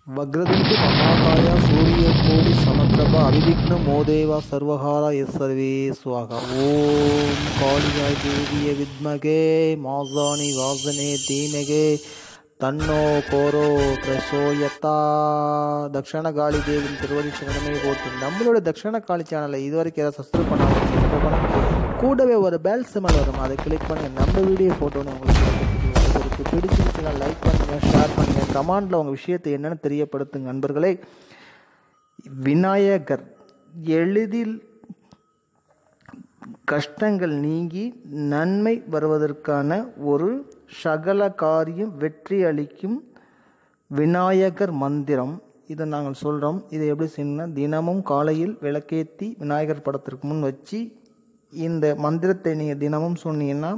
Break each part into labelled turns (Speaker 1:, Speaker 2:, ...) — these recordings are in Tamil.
Speaker 1: वक्रतुंड महाकाय सूर्यकोटि समप्रभा अविघ्नं मोदेवा सर्वकारा सर्वे स्वाहा। ओम कालिकाय देवीय विद्महे मासानि वासने धीमहि तन्नो கோரோ பிரசோயத்தா. தக்ஷண காளி தேவியின் திருவடி சரணமே போட்டு. நம்மளோட தக்ஷண காளி சேனலை இதுவரைக்கும் ஏதாவது சப்ஸ்கிரைப் பண்ணாமல் கூடவே ஒரு பெல் சிம்பல் வரும், அதை கிளிக் பண்ணி நம்ம வீடியோ ஃபோட்டோன்னு உங்களுக்கு பிடிச்சிருச்சுன்னா லைக் பண்ணுங்கள், ஷேர் பண்ணுங்கள், கமெண்டில் உங்கள் விஷயத்தை என்னென்னு தெரியப்படுத்துங்க நண்பர்களே. விநாயகர் எளிதில் கஷ்டங்கள் நீங்கி நன்மை வருவதற்கான ஒரு சகல காரியம் வெற்றி அளிக்கும் விநாயகர் மந்திரம். இதை நாங்கள் சொல்கிறோம். இதை எப்படி செய்யணும்னா, தினமும் காலையில் விளக்கேற்றி விநாயகர் படத்திற்கு முன் வச்சு இந்த மந்திரத்தை நீங்கள் தினமும் சொன்னீங்கன்னா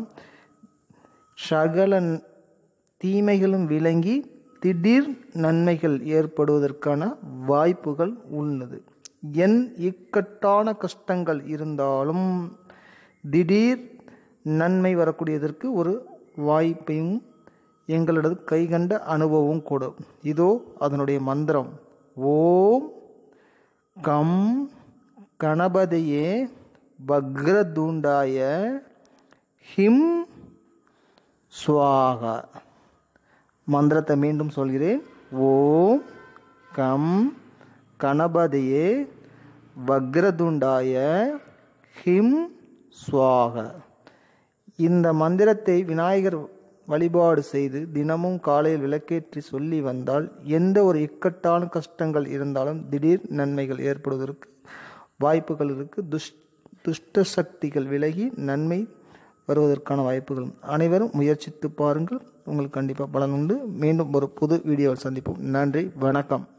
Speaker 1: சகல தீமைகளும் விளங்கி திடீர் நன்மைகள் ஏற்படுவதற்கான வாய்ப்புகள் உள்ளது. என் இக்கட்டான கஷ்டங்கள் இருந்தாலும் திடீர் நன்மை வரக்கூடியதற்கு ஒரு வாய்ப்பையும் எங்களது கைகண்ட அனுபவம் கூட. இதோ அதனுடைய மந்திரம். ஓம் கம் கணபதியே வக்ரதுண்டாய ஹிம் ஸ்வாகா. மந்திரத்தை மீண்டும் சொல்கிறேன். ஓம் கம் கணபதியே வக்ரதுண்டாய ஹிம் ஸ்வாகா. இந்த மந்திரத்தை விநாயகர் வழிபாடு செய்து தினமும் காலையில் விளக்கேற்றி சொல்லி வந்தால் எந்த ஒரு இக்கட்டான கஷ்டங்கள் இருந்தாலும் திடீர் நன்மைகள் ஏற்படுவதற்கு வாய்ப்புகள் இருக்குது. துஷ்ட சக்திகள் விலகி நன்மை வருவதற்கான வாய்ப்புகள். அனைவரும் முயற்சித்து பாருங்கள், உங்களுக்கு கண்டிப்பாக பலன் உண்டு. மீண்டும் ஒரு புது வீடியோவில் சந்திப்போம். நன்றி, வணக்கம்.